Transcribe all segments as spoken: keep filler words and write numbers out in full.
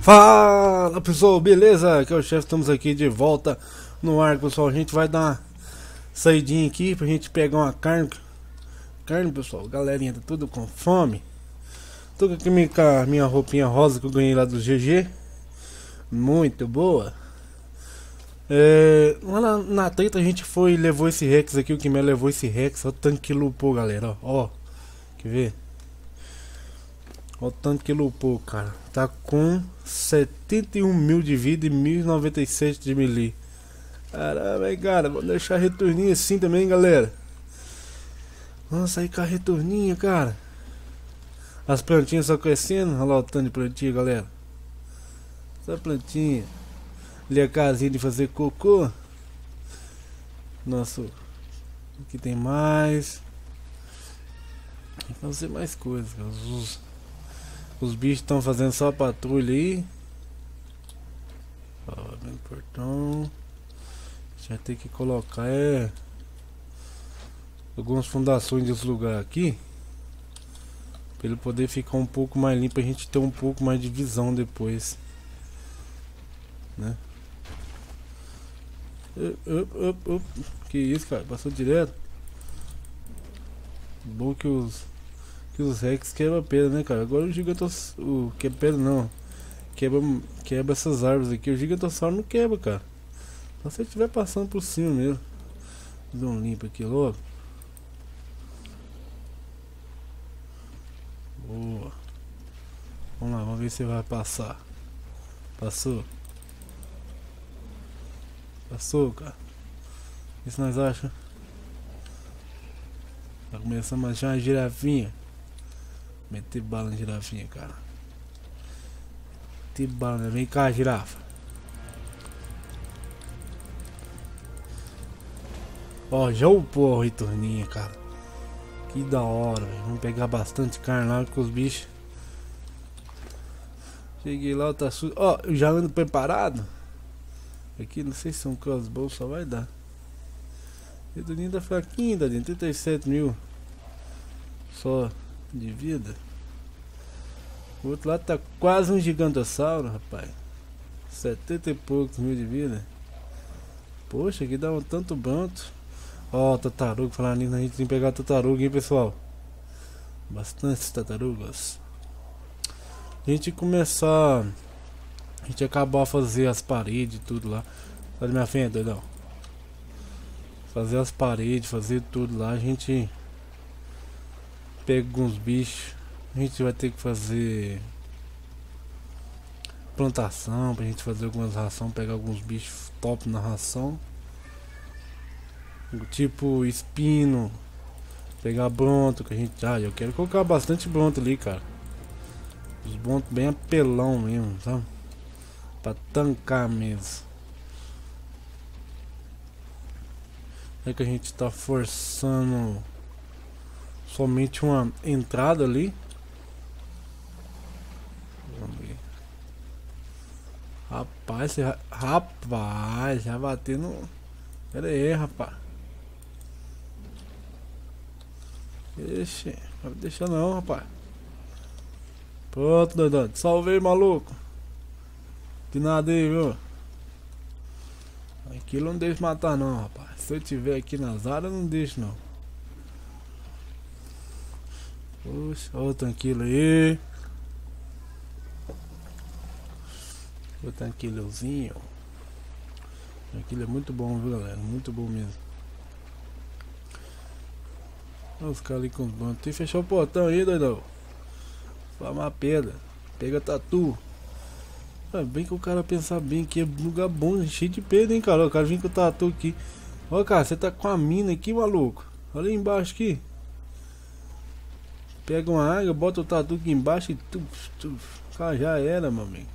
Fala pessoal, beleza? Aqui é o chefe, estamos aqui de volta no ar, pessoal. A gente vai dar uma saidinha aqui pra gente pegar uma carne. Carne, pessoal, galerinha, tá tudo com fome. Tô aqui minha, com a minha roupinha rosa que eu ganhei lá do G G. Muito boa. É, lá na, na treta a gente foi e levou esse Rex aqui. O que me levou esse Rex. Olha o tanto que lupou, galera. Ó, ó, quer ver? Olha o tanto que lupou, cara. Tá com setenta e um mil de vida e mil e noventa e sete de melee. Caramba, hein, cara. Vou deixar retorninho assim também, galera. Vamos sair com a retorninha, cara. As plantinhas só crescendo. Olha lá o tanto de plantinha, galera. Essa plantinha. Ali a casinha de fazer cocô. Nossa. Aqui tem mais. Tem que fazer mais coisas, cara. Os, os bichos estão fazendo só patrulha aí. Ó, bem no portão. Já tem que colocar é, algumas fundações desse lugar aqui. Pra ele poder ficar um pouco mais limpo. A gente ter um pouco mais de visão depois, né? Up, up, up. Que isso, cara? Passou direto. Bom que os que os Rex quebra pedra, né, cara? Agora o Gigantossauro, o quebra pedra não, quebra, quebra essas árvores aqui. O Gigantossauro não quebra, cara. Só se ele estiver passando por cima mesmo. Vou dar um limpo aqui logo. Boa. Vamos lá, vamos ver se vai passar. Passou. Passou, cara. O que nós achamos? Tá começando a achar uma girafinha. Meter bala na girafinha, cara. Meter bala, né? Vem cá, girafa. Ó, já upou a retorninha, cara. Que da hora, velho. Vamos pegar bastante carne lá com os bichos. Cheguei lá, tá sujo. Ó, eu já ando preparado. Aqui, não sei se é um crossbow, só vai dar. Retorninha tá fraquinho, Dadinho. trinta e sete mil só de vida. O outro lado tá quase um gigantossauro, rapaz. setenta e poucos mil de vida. Poxa, aqui dá um tanto pronto. Ó, tartaruga, falar nisso, a gente tem que pegar tartaruga, hein, pessoal. Bastante tartarugas. A gente começar. A gente acabar a fazer as paredes e tudo lá. Sai da minha frente, doidão. Fazer as paredes, fazer tudo lá. A gente pega alguns bichos. A gente vai ter que fazer plantação pra gente fazer algumas rações, pegar alguns bichos top na ração. Tipo espino, pegar bronto que a gente. Ah, eu quero colocar bastante bronto ali, cara. Os brontos bem apelão mesmo, sabe? Pra tancar mesmo. É que a gente tá forçando somente uma entrada ali. Vamos ver. Rapaz, você... rapaz, já batendo. Pera aí, rapaz. Ixi, não vai deixar não, rapaz. Pronto, doidão. Salvei, maluco. De nada aí, viu? Aquilo não deixa matar não, rapaz. Se eu tiver aqui nas áreas, não deixo não. Poxa, olha o tanquilo aí. O tanquilhozinho. Aquilo é muito bom, viu, galera? Muito bom mesmo. Vamos ficar ali com os bancos. Tem que fechar o portão aí, doidão. Formar pedra. Pega tatu. É bem que o cara pensar bem que é lugar bom, cheio de pedra, hein, cara. O cara vem com o tatu aqui. Ó, cara, você tá com a mina aqui, maluco. Olha aí embaixo aqui. Pega uma água, bota o tatu aqui embaixo e tu, tu, cara, já era, meu amigo.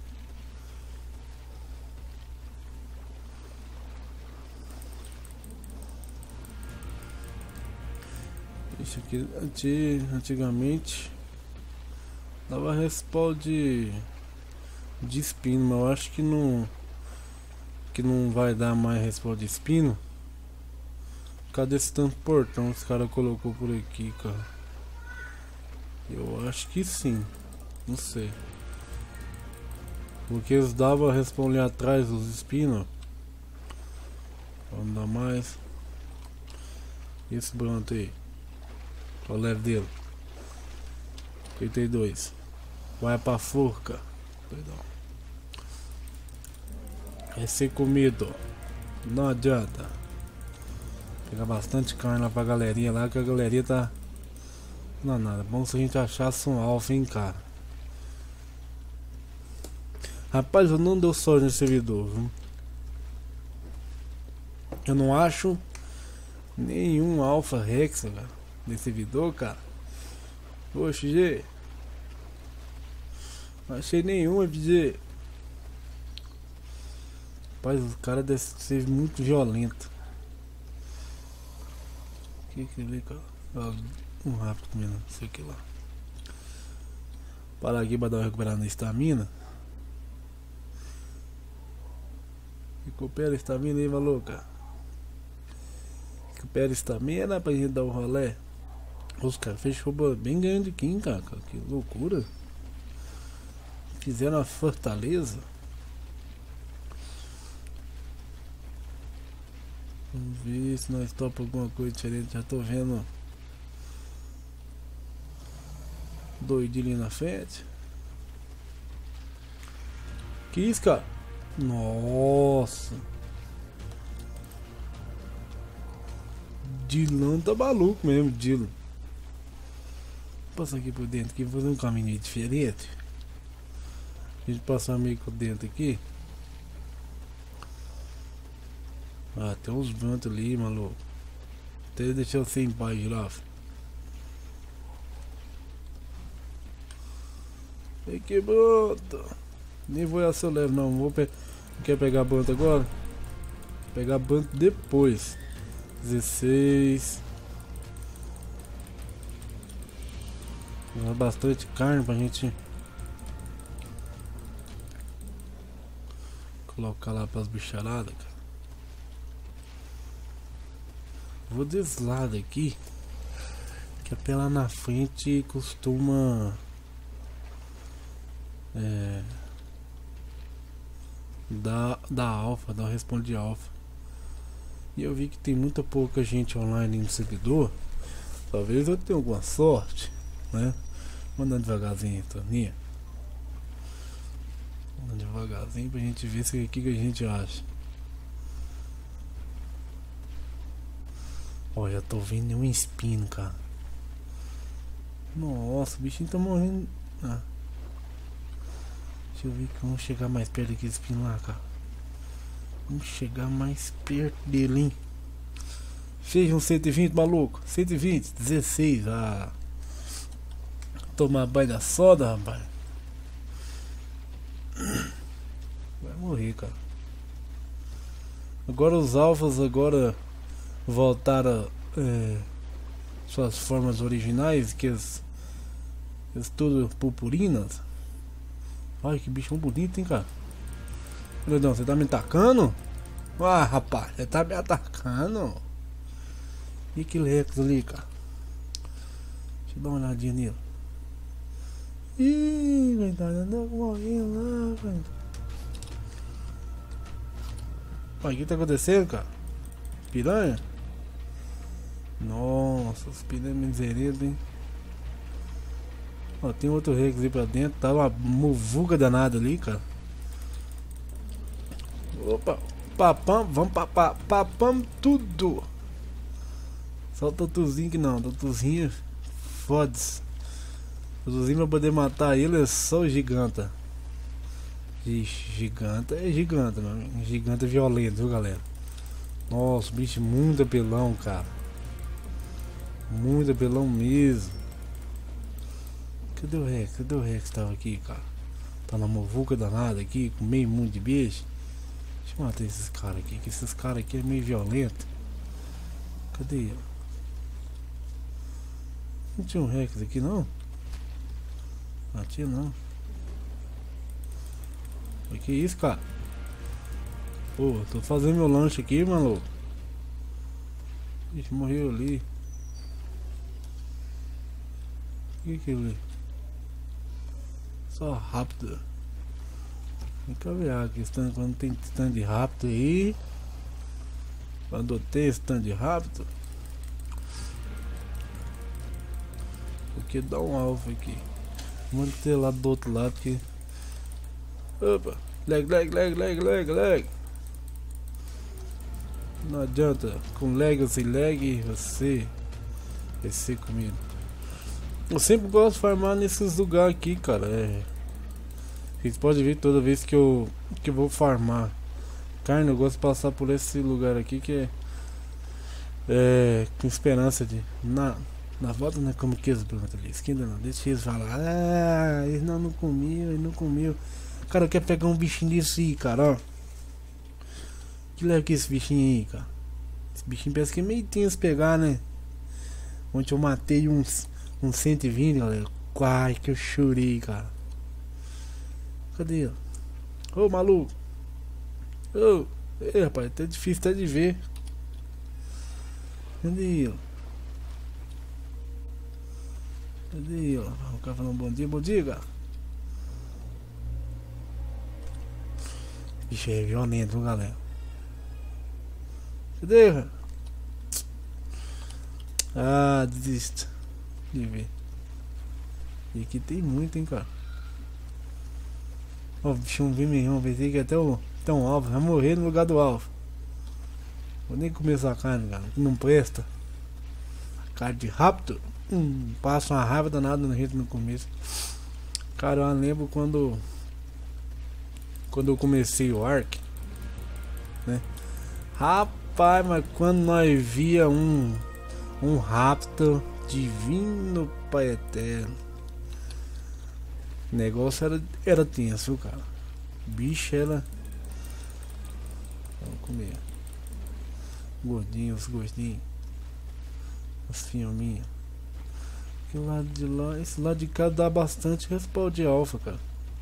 Isso aqui antigamente dava respawn de, de espino, mas eu acho que não que não vai dar mais respawn de espino. Cadê esse tanto portão que os caras colocou por aqui, cara? Eu acho que sim, não sei. Porque eles davam respawn ali atrás dos espinos. Vamos dar mais. Esse Bronto aí. Qual o leve dele? oitenta e dois. Vai pra forca. Perdão. Vai ser comido. Não adianta. Pegar bastante carne lá pra galerinha lá, que a galerinha tá... Não é nada. Bom se a gente achasse um alfa, hein, cara. Rapaz, eu não deu sorte nesse servidor, viu? Eu não acho nenhum alfa rex, cara, nesse servidor, cara. Poxa, G. Não achei nenhum, F G. Rapaz, o cara deve ser muito violento. O que que ele, cara? Um rápido comendo, não sei o que lá. Parar aqui pra dar uma recuperada na estamina. Recupera a estamina aí, maluca. Recupera a estamina pra gente dar o rolé. Os caras fechou bem grande aqui, hein, cara. Que loucura. Fizeram a fortaleza. Vamos ver se nós topa alguma coisa diferente. Já tô vendo doidinho ali na frente. Que isso, cara? Nossa. Dilão tá maluco mesmo, Dilo. Vou passar aqui por dentro aqui, vou fazer um caminho diferente. A gente passar meio por dentro aqui. Ah, tem uns ventos ali, maluco. Até deixar eu sem paz, girafa. Ei, que bruto. Nem vou a seu leve, não. Vou pe Quer pegar banto agora? Pegar banto depois. dezesseis. Dá bastante carne pra gente colocar lá pras bicharadas, cara. Vou desse lado aqui, que até lá na frente costuma é, dar, dar alfa, dar responde de alfa. E eu vi que tem muita pouca gente online no servidor. Talvez eu tenha alguma sorte, né? Mandando devagarzinho, Toninha. Mandando devagarzinho pra gente ver o que, que a gente acha. Ó, já tô vendo nenhum espino, cara. Nossa, o bichinho tá morrendo. Ah. Deixa eu ver que vamos chegar mais perto daquele espino lá, cara. Vamos chegar mais perto dele, hein? Seja um cento e vinte, maluco. cento e vinte, dezesseis. Ah. Tomar banho da soda, rapaz. Vai morrer, cara. Agora os alfas agora voltaram é, suas formas originais, que eles, eles tudo purpurinas. Ai, que bichão bonito, hein, cara. Leandão, você tá me atacando? Ah, rapaz, você tá me atacando. E que Rex ali, cara. Deixa eu dar uma olhadinha nele. Ih, verdade, andou morrendo lá, velho. Olha, o que tá acontecendo, cara? Piranha? Nossa, os piranhas miseredos, hein? Ó, tem outro Rex aí pra dentro. Tá uma muvuca danada ali, cara. Opa, papam, vamos papar, papam tudo. Só o Totuzinho que não, o Totuzinho foda-se. O Totuzinho pra poder matar ele é só o giganta. Ixi, giganta é giganta, mano. Giganta é violento, viu, galera? Nossa, bicho muito apelão, cara. Muito apelão mesmo. Cadê o Rex? Cadê o Rex que tava aqui, cara? Tá na movuca danada aqui, com meio mundo de bicho. Deixa eu matar esses caras aqui, que esses caras aqui é meio violento. Cadê ele? Não tinha um Rex aqui não? Não tinha não. O que é isso, cara? Pô, tô fazendo meu lanche aqui, mano. Ixi, morreu ali. O que é aquilo ali? Só rápido. Tem que aviar aqui, quando tem stand rápido aí. Quando tem stand rápido. Porque dá um alvo aqui. Vamos ter lá do outro lado que. Opa! Leg, leg, leg, leg, leg, leg. Não adianta. Com leg ou sem leg, você. Vai ser comigo. Eu sempre gosto de farmar nesses lugares aqui, cara. É. Vocês podem ver toda vez que eu, que eu vou farmar carne, eu gosto de passar por esse lugar aqui que é, é com esperança de na, na volta, né, como que eles perguntam ali, esquina não, deixa eles falar, ah, eles não, não comiam, ele não comiam. Cara, eu quero pegar um bichinho desse aí, cara, ó. Que leva que esse bichinho aí, cara? Esse bichinho parece que é meio tenso pegar, né? Ontem eu matei uns, uns cento e vinte, galera. Quai que eu chorei, cara. Cadê ele? Ô, maluco. Ô, ei, rapaz, tá difícil até de ver. Cadê ele? Cadê ele? O cara falando bom dia, bom dia, cara. Bicho é violento, viu, galera? Cadê, cara? Ah, desisto de ver. E aqui tem muito, hein, cara. Ó, o bichão vem mesmo, pensei que até o até um alvo, vai morrer no lugar do alvo. Vou nem comer essa carne, cara, que não presta. Carne de rápido, hum, passa uma raiva danada no jeito no começo. Cara, eu lembro quando Quando eu comecei o Ark, né? Rapaz, mas quando nós via um Um Raptor divino pai eterno, o negócio era, era tenso, cara. Bicho era. Vamos comer. Gordinhos, gordinhos. Os filminhos. Que lado de lá. Esse lado de cá dá bastante respawn de alfa, cara.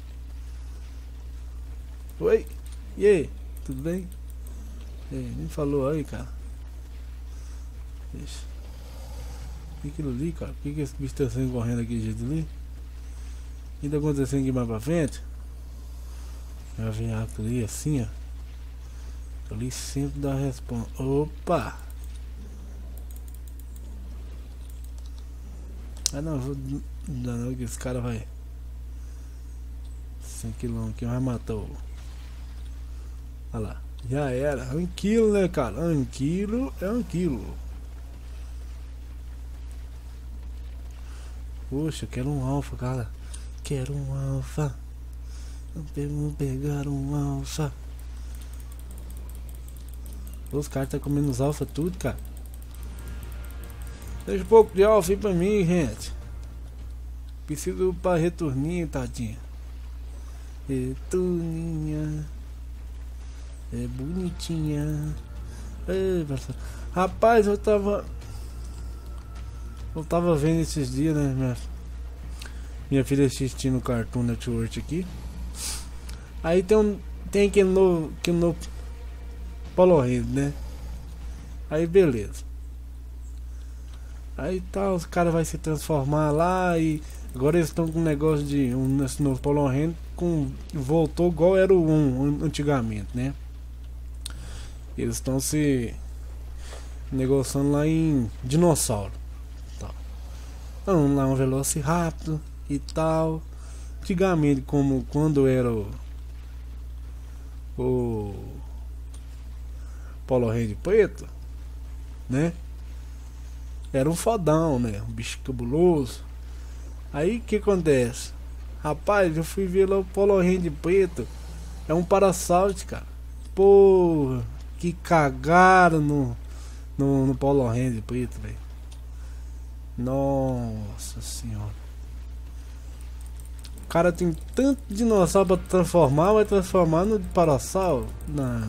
Oi! E aí? Tudo bem? E aí, nem falou aí, cara. Deixa. O que aquilo ali, cara? O que, que esse bicho tá saindo correndo aqui, jeito ali? O que tá acontecendo aqui mais pra frente? Já vem ali assim, ó. Ali sempre dá respawn. Opa! Ah não, vou dar não que esse cara vai. cem quilômetros aqui vai matar o. Olha lá. Já era. Um quilo, né, cara? Um quilo é um quilo. Poxa, eu quero um alfa, cara. Quero um alfa. Vamos pegar um alfa. Os caras tá comendo os alfa tudo, cara. Deixa um pouco de alfa aí pra mim, gente. Preciso pra retorninho, tadinha. Retorninha. É bonitinha. Ei, rapaz, eu tava. Eu tava vendo esses dias, né? Minha, minha filha assistindo o Cartoon Network aqui. Aí tem um. Tem aquele novo. Aquele novo Polo Rand, né? Aí beleza. Aí tá, os caras vai se transformar lá e. Agora eles estão com um negócio de. Um, esse novo Polo Rand com. Voltou igual era o um antigamente, né? Eles estão se negociando lá em dinossauro. Então, lá um Velociraptor e tal. Antigamente, como quando era o, o Polo Rand preto, né? Era um fodão, né? Um bicho cabuloso. Aí o que acontece? Rapaz, eu fui ver lá o Polo Rand preto. É um Parasaurus, cara. Porra, que cagaram no, no, no Polo Rand preto, velho. Nossa senhora. O cara tem tanto dinossauro pra transformar, vai transformar no Parasauro? Não.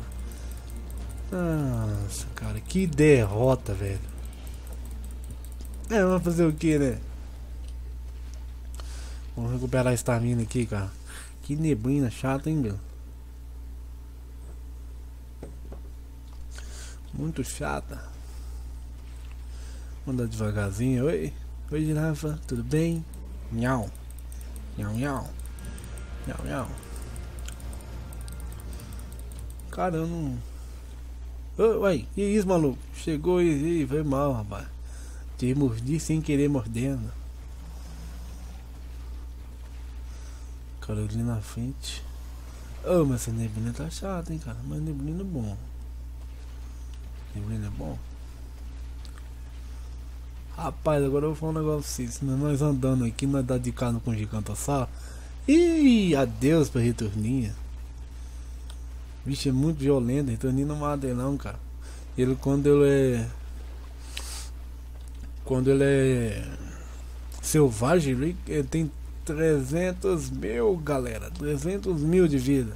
Nossa, cara, que derrota, velho. É, vamos fazer o que, né? Vamos recuperar a estamina aqui, cara. Que neblina chata, hein, meu? Muito chata. Vamos andar devagarzinho. Oi, oi, girafa, tudo bem? Nhau, nhau, nhau, nhau, nhau. Cara, eu não. Ô, uai, que isso, maluco? Chegou e, e foi mal, rapaz. Te mordi sem querer mordendo. Cara, ali na frente. Ô, mas essa neblina tá chata, hein, cara. Mas neblina é bom. Neblina é bom. Rapaz, agora eu vou falar um negócio assim. Se nós andando aqui, nós dá de cara com o Gigantossauro. Ih, adeus pra Retorninha. Bicho é muito violento. Retorninha não mata ele não, cara. Ele quando ele é. Quando ele é selvagem, ele, ele tem trezentos mil, galera. trezentos mil de vida.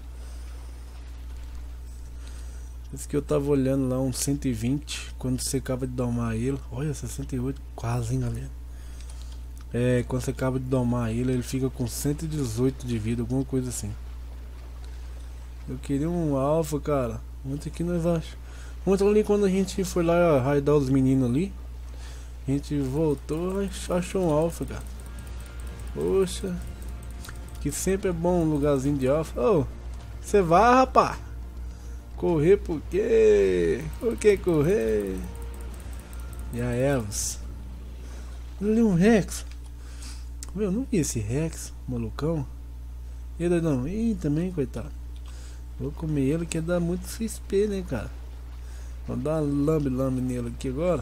Esse que eu tava olhando lá, uns cento e vinte. Quando você acaba de domar ele. Olha, sessenta e oito, quase, hein, galera. É, quando você acaba de domar ele, ele fica com cento e dezoito de vida, alguma coisa assim. Eu queria um alfa, cara. Ontem que nós achamos. Ontem ali, quando a gente foi lá raidar os meninos ali, a gente voltou e achou um alfa, cara. Poxa, que sempre é bom um lugarzinho de alfa. Ô, você vai, rapá. Correr por quê? Por que correr? E a Evans. Ali um Rex. Meu, não vi esse Rex, malucão. E ele não, ih, também, coitado. Vou comer ele que dá muito X P, né, cara? Vou dar uma lambe-lambe nele aqui agora.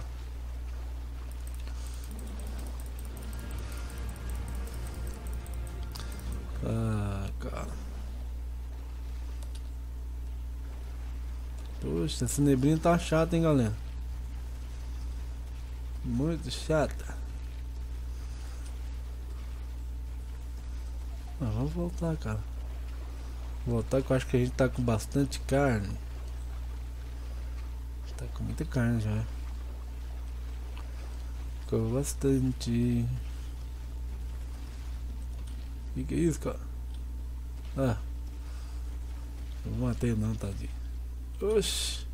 Ah, cara. Poxa, essa neblina tá chata, hein, galera? Muito chata. Ah, vamos voltar, cara. Voltar que eu acho que a gente tá com bastante carne. Tá com muita carne já. Ficou bastante. O que é isso, cara? Ah, não matei não, tadinho. Oxi.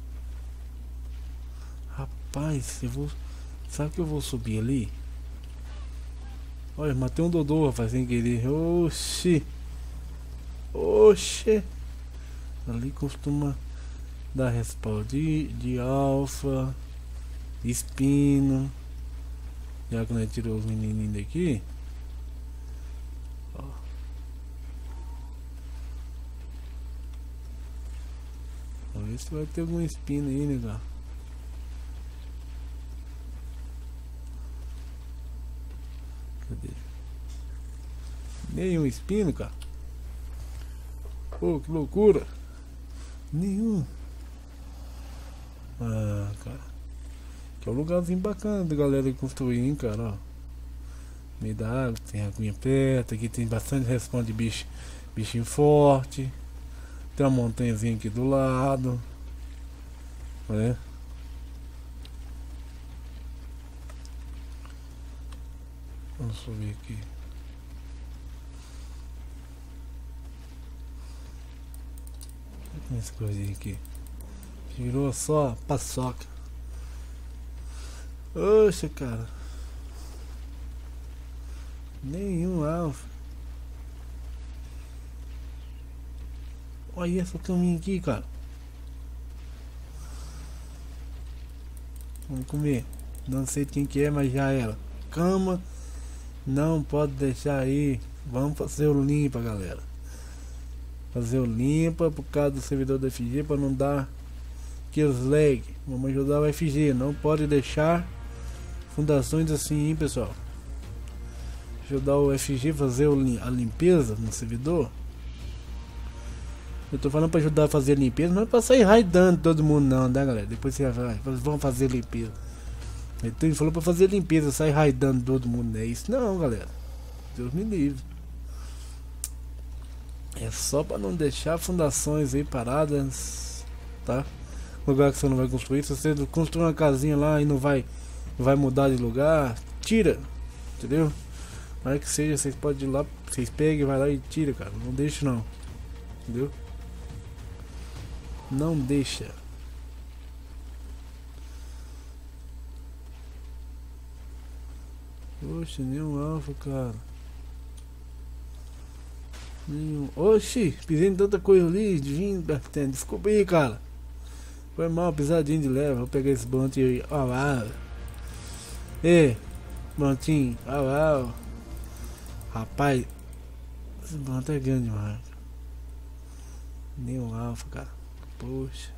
Rapaz, eu vou. Sabe que eu vou subir ali? Olha, matei um Dodô, rapaz, sem querer. Oxi. Oxi. Ali costuma dar respawn de, de alfa, de espino. Já que nós tirou os menininhos daqui. Ó. Vamos ver se vai ter algum espino aí, né, cara? Cadê? Nenhum espino, cara. Pô, que loucura. Nenhum. Ah, cara. Que é um lugarzinho bacana da galera construir, hein, cara, ó. Meio da água, tem aguinha perto. Aqui tem bastante respawn de bicho, bichinho forte. Tem uma montanhazinha aqui do lado, né? Vamos subir aqui. Olha essa coisinha aqui. Virou só paçoca. Oxa, cara. Nenhum alfa. Olha essa caminha aqui, cara. Vamos comer. Não sei de quem que é, mas já era. Cama. Não pode deixar aí. Vamos fazer o limpa, galera. Fazer o limpa por causa do servidor da F G para não dar aqueles lag. Vamos ajudar o F G. Não pode deixar fundações assim, hein, pessoal. Ajudar o F G a fazer a limpeza no servidor. Eu tô falando para ajudar a fazer a limpeza, não é para sair raidando todo mundo não, né, galera? Depois você vai, vamos fazer limpeza. Então ele falou para fazer limpeza, sair raidando todo mundo, não é isso não, galera. Deus me livre. É só para não deixar fundações aí paradas, tá? Lugar que você não vai construir. Se você construir uma casinha lá e não vai, vai mudar de lugar, tira, entendeu? Mas que seja, vocês podem ir lá, vocês pegam, vai lá e tira, cara. Não deixa não, entendeu? Não deixa. Poxa, nenhum alfa, cara. Nenhum. Oxi, pisei em tanta coisa ali, vindo, desculpa aí, cara. Foi mal, pisadinho de leve. Vou pegar esse blunt aí. Ó lá. Ei, bluntinho, ó lá. Rapaz, esse blunt é grande demais. Nenhum alfa, cara. Poxa.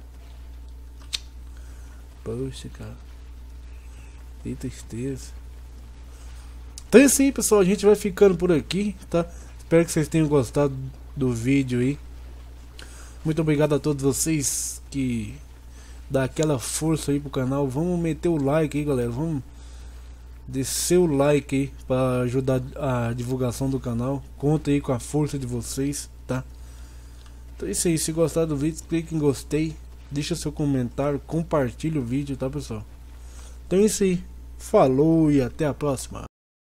Poxa, cara. Que tristeza. Então é assim, pessoal, a gente vai ficando por aqui, tá? Espero que vocês tenham gostado do vídeo aí. Muito obrigado a todos vocês que dá aquela força aí pro canal. Vamos meter o like aí, galera. Vamos descer o like aí para ajudar a divulgação do canal. Conta aí com a força de vocês, tá? Então é isso aí. Se gostar do vídeo, clique em gostei. Deixa seu comentário, compartilha o vídeo, tá, pessoal? Então é isso aí. Falou e até a próxima.